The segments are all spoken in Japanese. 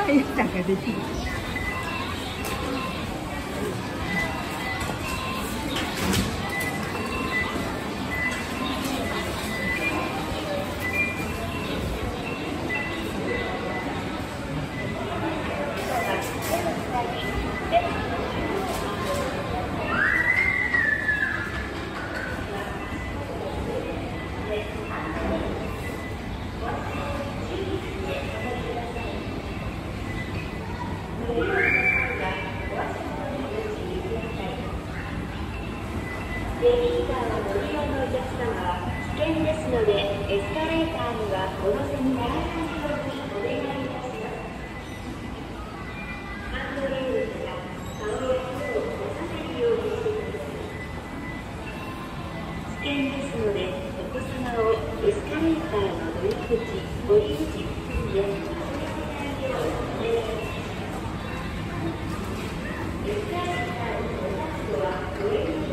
ゆさんができる。 ベビーカーをご利用のお客様は危険ですので、エスカレーターにはお乗せにならないようにお願いいたします。ハンドレールから顔や手を出さないようにしてください。危険ですので、お子様をエスカレーターの乗り口、降り口付近で忘れないようお願いいたします。エスカレーターのお立つはご遠慮ください。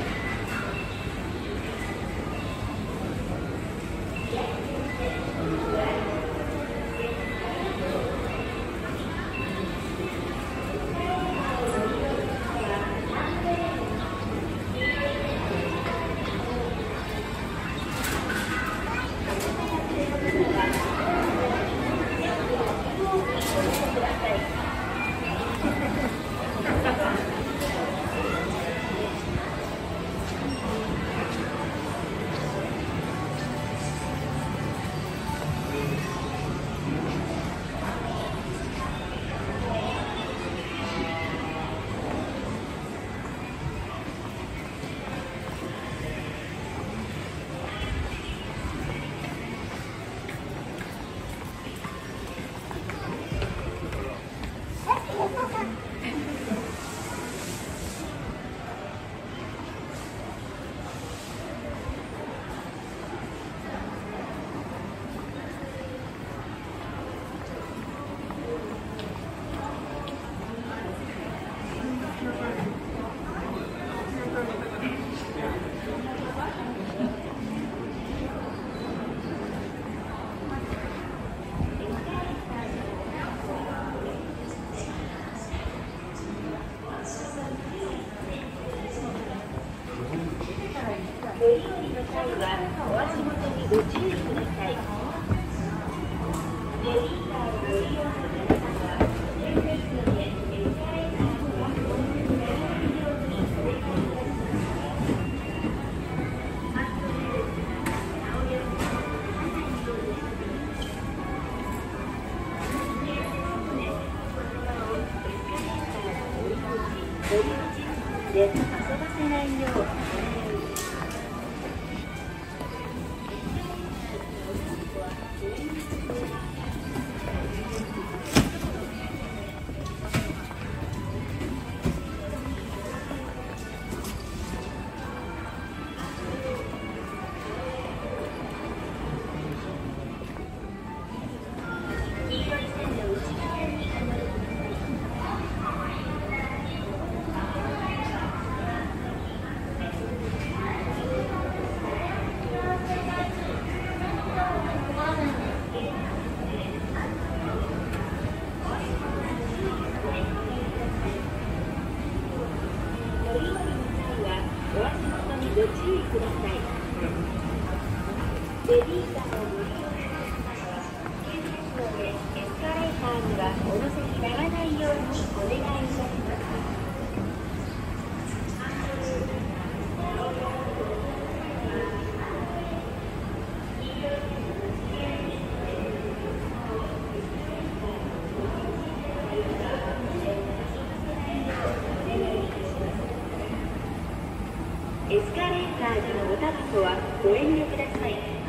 ご利用の際はお足元にご注意ください。ベビーカーをご利用の皆様は危険ですので、エスカレーターにはお乗せにならないようにお願いいたします。ハンドレールから顔や手を出さないようにしてください。危険ですので、お子様をエスカレーターの降り口付近で遊ばせないようお願いいたします。ご注意ください。ベビーカーをご利用の方は危険ですので、エスカレーターにはお乗せにならないようにお願いいたします。エスカレーターでのお立つはご遠慮ください。